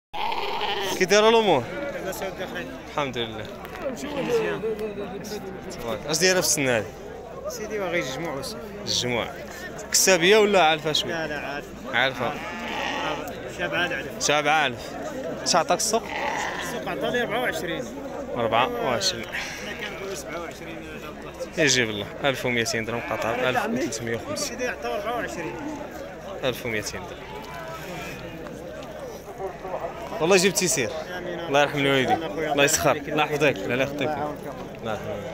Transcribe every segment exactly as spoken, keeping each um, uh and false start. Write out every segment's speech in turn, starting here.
كي دايره الامور؟ لاباس اودي اخي. الحمد لله. مزيان. تبارك. اش دايره في السنه هذه؟ سيدي باغي يجمعوا وصافي. الجموع كسابيه ولا عالفه شويه؟ لا لا عارف. عالفه. شاب عاد عرف. شاب عالف. اش عطاك السوق؟ السوق عطاني أربعة وعشرين. أربعة وعشرين. حنا كنقولوا سبعة وعشرين غلطت. يجيب الله. ألف ومئتين درهم قطع ألف وثلاثمئة وخمسين. سيدي عطاو أربعة وعشرين. ألف ومئتين درهم. والله جبت تيسير. الله يرحم الوالدين. الله يسخر. الله يحفظك. لا يخطيك. الله يرحم الوالدين.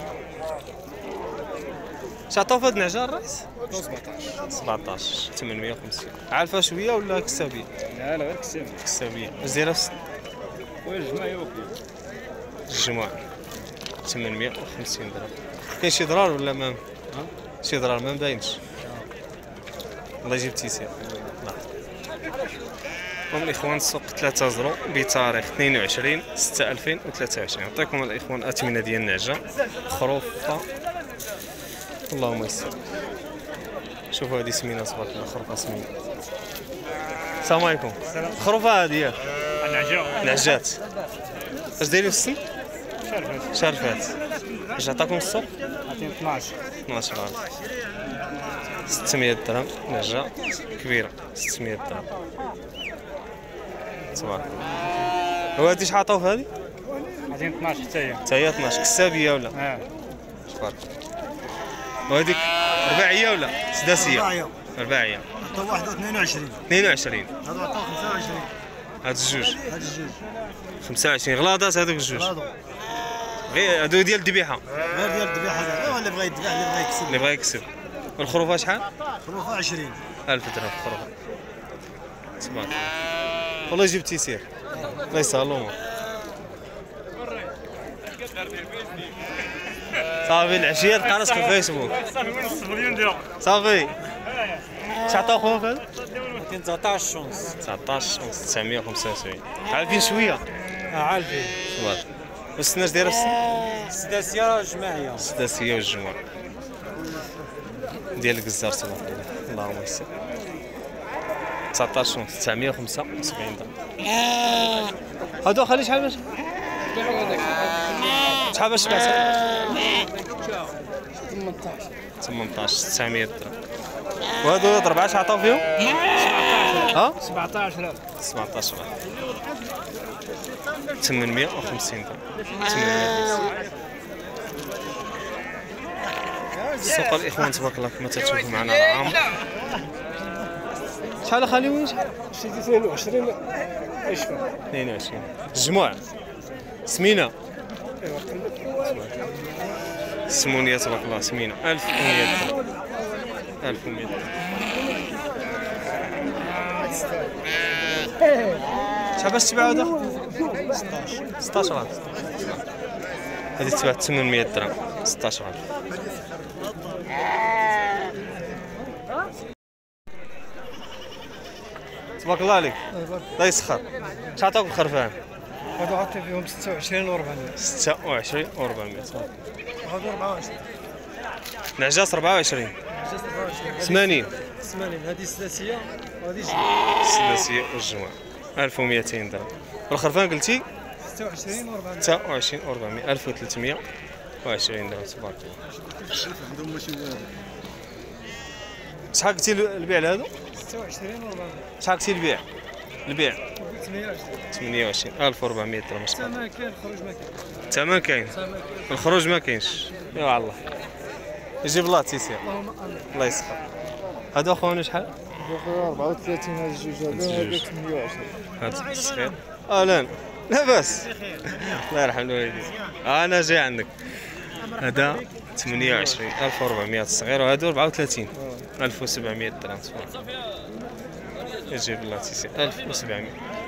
اش عطاو في هاد النعجه الرئيس؟ سبعطاش. سبعطاش ثمنمئة وخمسين. عالفه شويه ولا كسابيه؟ لا لا غير كساب. كسابيه. اش دايره في والجماعة يوكلوا. الجموع ثمنمئة وخمسين درهم. كاين شي ضرار ولا ما شي ضرار ما مباينش؟ الله يجيب تيسير. الله. هم الاخوان السوق ثلاثة زرو بتاريخ اثنين وعشرين ستة ألفين وثلاثة وعشرين. نعطيكم الاخوان اثمنه ديال النعجه خروفه. اللهم يسر. شوفوا هذه سمينه تبارك الله. خروفه سمينه. السلام عليكم. خروفه هذه ياك؟ النعجة. نعجات. اش دايرين في السن؟ شرفات. شرفات. اش عطاكم السوق؟ عطيني اثناش. اثناش ألف. ستمئة درهم نعجه كبيره. ستمئة درهم تبارك الله. وهادي شحال عطاو في هادي؟ عطيني اثناش حتى هي. حتى هي اثناش. كسابيه ولا؟ اه. تبارك الله. وهاديك رباعيه ولا سداسيه؟ رباعية. رباعيه. عطاو واحد اثنين وعشرين. اثنين وعشرين. هذا عطاو خمسة وعشرين. هاد الجوج هاد الجوج. خمسة وعشرين غلاضات هادوك الجوج. هادو. غير هادو ديال الذبيحه. غير ديال الذبيحة هذا اللي بغى يذبح اللي بغى يكسب. اللي بغا يكسب. والخروفه شحال؟ خروفة عشرين. ألف درهم خروفه. تبارك الله. والله جبت تيسير. الله يسهل الامور. صافي العشيه تلقى راسك في الفيسبوك. صافي وين نص مليون ديال. صافي. شحال عطاو خويا في هذا؟ عطيني تسعطاش شونس. تسعطاش تسعمئة وخمسة وسبعين. عارفين شويه. اه عارفين. تبارك. والسناش دايره في السن؟ السداسية جماعية. السداسيه والجمعه. ديال الكزار تبارك الله. اللهم يسر. تسعطاش تسعمئة وخمسة وسبعين درهم. هادو خلي شحال باش؟ شحال باش بعتها؟ ثمنطاش. ثمنطاش تسعمئة درهم. وهادو ضربعة شحال عطاو فيهم؟ ها؟ سبعطاش ألف. سبعطاش ألف. ثمنمئة وخمسين درهم. ثمنمئة وخمسين. سوق الاخوان تبارك الله كما تشوفوا معنا العام. شحال اخالي وين شحال؟ شريتي اثنين وعشرين اشفى. اثنين وعشرين. الجموع سمينه. سمونيه تبارك الله سمينه. ألف ومئة درهم. ألف ومئة درهم. شحال باش تباعو هذا؟ ستطاش. ستطاش ألف. هذه تباع ثمنمئة درهم. ستطاش ألف. تبارك الله عليك. الله يسخر. شحال عطاوك الخرفان؟ هادو عطي فيهم ستة وعشرين وأربعمية. ستة وعشرين وأربعمئة. هادو أربعة وعشرين. نعجاس أربعة وعشرين. جات أربعة وعشرين. ثمانين. ثمانين. هادي السداسية وهادي الجماعة. السداسية والجمعة. ألف ومئتين درهم. والخرفان قلتي؟ ستة وعشرين وأربعمية. ستة وعشرين وأربعمئة. ألف وثلاثمئة وعشرين درهم تبارك الله. شحال قلتي البيع لهادو؟ ستة وعشرين وأربعمية. شحال قلتي البيع؟ البيع ثمانية وعشرين. ثمانية وعشرين. ألف وأربعمئة درهم. الثمن كاين الخروج ما كاين. الثمن كاين. الثمن كاين. الخروج ما كاينش. يا الله. يجيب الله تيسير. اللهم امين. الله يسخر. هادو اخواني شحال؟ خويا أربعة وثلاثين هاد الجوج هادو هادو ثمانية وعشرين. هاد الصغير. اهلا. لاباس. الله يرحم الوالدين. انا جاي عندك. هذا ثمانية وعشرين. ألف وأربعمئة الصغير وهادو أربعة وثلاثين. ألف وسبعمئة درهم. يجيب الله تيسير. ألف وسبعمئة.